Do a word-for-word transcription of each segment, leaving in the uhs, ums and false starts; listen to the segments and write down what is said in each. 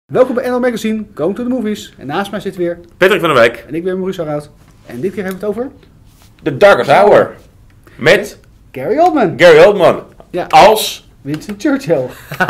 Welkom bij N L Magazine, Going to the Movies. En naast mij zit weer Patrick van der Wijk. En ik ben Maurice Arhout. En dit keer hebben we het over... The Darkest Hour. Met Gary Oldman. Gary Oldman. Ja. Als... Winston Churchill.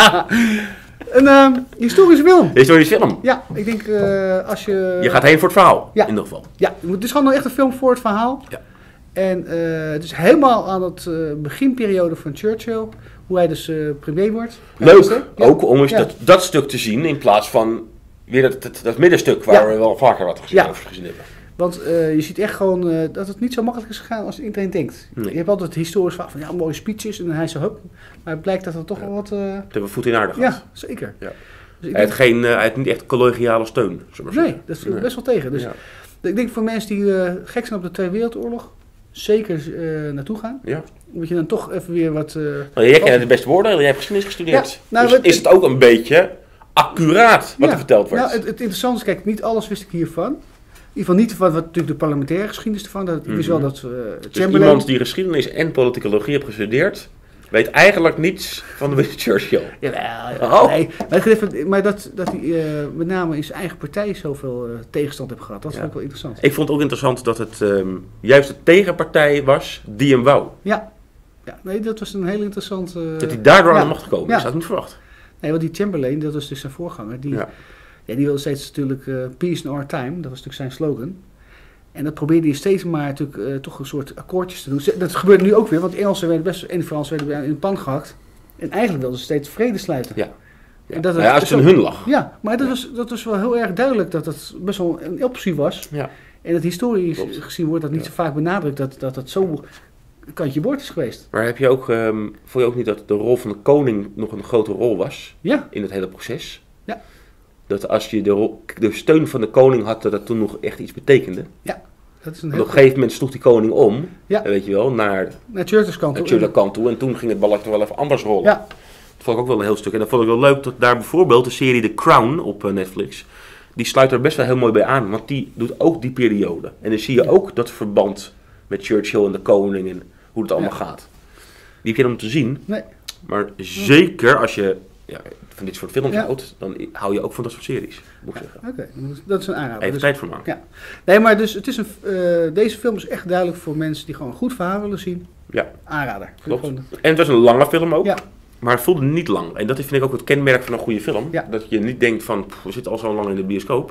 Een uh, historische film. Historische film. Ja, ik denk uh, als je... Je gaat heen voor het verhaal, ja. in ieder geval. Ja, het is gewoon nog echt een film voor het verhaal. Ja. En uh, het is helemaal aan het uh, beginperiode van Churchill. Hoe hij dus uh, premier wordt. Leuk, ja. ook om eens ja. dat, dat stuk te zien in plaats van weer dat, dat, dat middenstuk waar ja. we wel vaker wat gezien, ja. over gezien hebben. Want uh, je ziet echt gewoon uh, dat het niet zo makkelijk is gegaan als iedereen denkt. Nee. Je hebt altijd het historisch verhaal van ja, mooie speeches en dan hij zo hup. Maar het blijkt dat er toch ja. wel wat... Uh... Dat hebben we voet in aarde gehad. Ja, zeker. Ja. Dus hij, had geen, uh, hij had niet echt collegiale steun. Nee, zeggen. dat viel nee. best wel tegen. Dus ja. ik denk voor mensen die uh, gek zijn op de Tweede Wereldoorlog, zeker uh, naartoe gaan. Ja. Moet je dan toch even weer wat... Uh, nou, jij kent de beste woorden, jij hebt geschiedenis gestudeerd. Ja, nou, dus het, is het ook een beetje accuraat wat ja, er verteld wordt? Nou, het, het interessante is, kijk, niet alles wist ik hiervan. In ieder geval niet van wat natuurlijk de parlementaire geschiedenis ervan. Dat, mm-hmm. Ik wist wel dat uh, dus iemand die geschiedenis en politicologie heeft gestudeerd, weet eigenlijk niets van de Winston Churchill. Jawel, oh. nee. Maar, maar dat, dat hij uh, met name in zijn eigen partij zoveel uh, tegenstand heeft gehad, dat ja. vond ik wel interessant. Ik vond het ook interessant dat het um, juist de tegenpartij was die hem wou. Ja, ja nee, dat was een heel interessant... Uh, dat hij daardoor ja. aan de macht gekomen is, ja. dat had ik niet verwacht. Nee, want die Chamberlain, dat was dus zijn voorganger, die, ja. Ja, die wilde steeds natuurlijk uh, peace in our time, dat was natuurlijk zijn slogan. En dat probeerde hij steeds maar natuurlijk uh, toch een soort akkoordjes te doen. Dat gebeurt nu ook weer, want Engelsen werden best en Fransen werden in de pan gehakt. En eigenlijk wilden ze steeds vrede sluiten. Ja, ja. En dat nou ja, als het in hun lag. Ja, maar dat, ja. was, dat was wel heel erg duidelijk dat dat best wel een optie was. Ja. En dat historisch Klopt. gezien wordt dat niet ja. zo vaak benadrukt dat dat, dat zo kantje boord is geweest. Maar heb je ook, um, vond je ook niet dat de rol van de koning nog een grote rol was ja. in het hele proces? Ja. Dat als je de, rol, de steun van de koning had, dat dat toen nog echt iets betekende. Ja. Dat is een heel op een gegeven moment sloeg die koning om, ja. weet je wel, naar, naar Churchill's kant toe. Churchill's kant toe. En toen ging het balletje wel even anders rollen. Ja. Dat vond ik ook wel een heel stuk. En dat vond ik wel leuk dat daar bijvoorbeeld de serie The Crown op Netflix, die sluit er best wel heel mooi bij aan. Want die doet ook die periode. En dan zie je ja. ook dat verband met Churchill en de koning en hoe het allemaal ja. gaat. Die heb je dan om te zien. Nee. Maar zeker als je ja, van dit soort films ja. houdt, dan hou je ook van dat soort series, moet ik zeggen. Oké, okay. dat is een aanrader. Even dus, tijd voor maken. Ja. Nee, maar dus het is een, uh, deze film is echt duidelijk voor mensen die gewoon een goed verhaal willen zien. Ja. Aanrader. Klopt. Gewoon... En het was een lange film ook. Ja. Maar het voelde niet lang. En dat vind ik ook het kenmerk van een goede film. Ja. Dat je niet denkt van, pff, we zitten al zo lang in de bioscoop.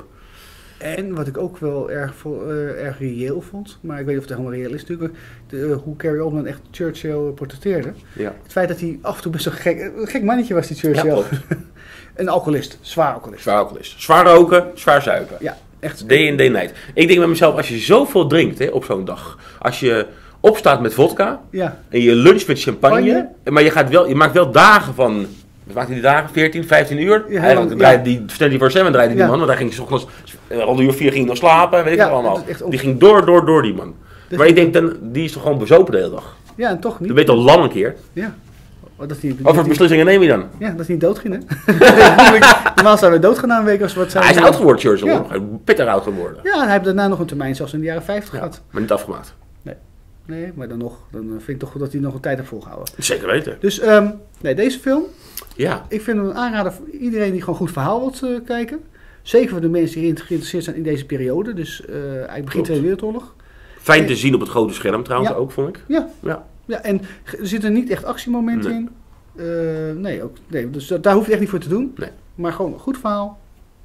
En wat ik ook wel erg, uh, erg reëel vond, maar ik weet niet of het helemaal reëel is natuurlijk, de, uh, hoe Gary Oldman echt Churchill portretteerde. Ja. Het feit dat hij af en toe best een gek, een gek mannetje was, die Churchill. Ja, een alcoholist, zwaar alcoholist. Zwaar alcoholist. Zwaar roken, zwaar zuipen. Ja, echt. Day in, day night. Ik denk bij mezelf, als je zoveel drinkt hè, op zo'n dag, als je opstaat met vodka ja. en je luncht met champagne, Panje. maar je, gaat wel, je maakt wel dagen van... Wat maakte die dagen? veertien, vijftien uur? Ja, Eigenlijk ja. draaide die vierentwintig zeven draaide die ja. man, want hij ging 's ochtends al uur vier ging nog slapen, weet ik ja, allemaal. Die ging door, door, door die man. Dus maar ik denk, dan, die is toch gewoon bezopen de hele dag? Ja, en toch niet. Dan weet je al lang een keer. Ja. Oh, dat die, Wat voor beslissingen neem je dan? Ja, dat is niet dood ging, hè? Normaal zouden we doodgaan na een week als we wat zijn. Hij is oud geworden, Churchill. Ja. Hij is pittig oud geworden. Ja, hij heeft daarna nog een termijn, zelfs in de jaren vijftig ja, gehad. Maar niet afgemaakt. Nee. Nee, maar dan nog, dan vind ik toch dat hij nog een tijd heeft volgehouden. Zeker weten. Dus, um, nee, deze film... Ja. Ik vind hem een aanrader voor iedereen die gewoon goed verhaal wilt uh, kijken. Zeker voor de mensen die geïnteresseerd zijn in deze periode. Dus uh, eigenlijk begin Tweede Wereldoorlog. Fijn en, te zien op het grote scherm trouwens ja. ook, vond ik. Ja. ja. Ja, en er zitten niet echt actiemomenten nee. in. Uh, nee, ook, nee, dus dat, daar hoef je echt niet voor te doen. Nee. Maar gewoon een goed verhaal.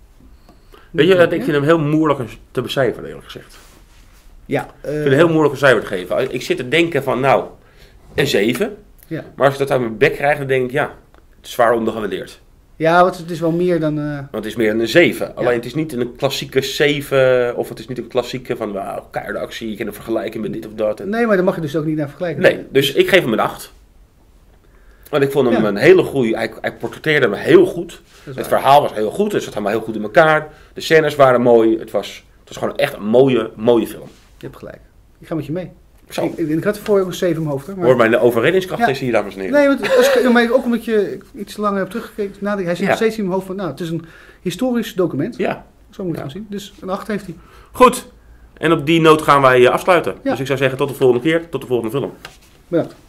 Weet je, ik vind hem heel moeilijk te becijferen, eerlijk gezegd. Ja. Uh, ik vind het heel moeilijk een cijfer te geven. Ik zit te denken van, nou, een zeven. Ja. Maar als ik dat uit mijn bek krijg, dan denk ik, ja, het is zwaar ondergewaardeerd. Ja, want het is wel meer dan... Uh... Want het is meer dan een zeven. Ja. Alleen het is niet een klassieke zeven, of het is niet een klassieke van, wauw, keiharde actie, je kan het vergelijken met dit of dat. En... Nee, maar daar mag je dus ook niet naar vergelijken. Nee, dus ik geef hem een acht. Want ik vond hem ja. een hele goede, hij, hij portretteerde me heel goed. Het waar. Verhaal was heel goed, het zat helemaal heel goed in elkaar. De scènes waren mooi, het was, het was gewoon echt een mooie, mooie film. Je hebt gelijk. Ik ga met je mee. Zo. Ik, ik had voor ook een zeven in mijn hoofd. Hè, maar... Hoor, mijn overredingskracht ja. is hier, dames en heren. Nee, want als ik, maar ook omdat je iets langer hebt teruggekeken. Nadenk, hij zit ja. nog steeds in mijn hoofd van, nou, het is een historisch document. Ja. Zo moet je ja. het zien. Dus een acht heeft hij. Goed. En op die noot gaan wij afsluiten. Ja. Dus ik zou zeggen, tot de volgende keer, tot de volgende film. Bedankt.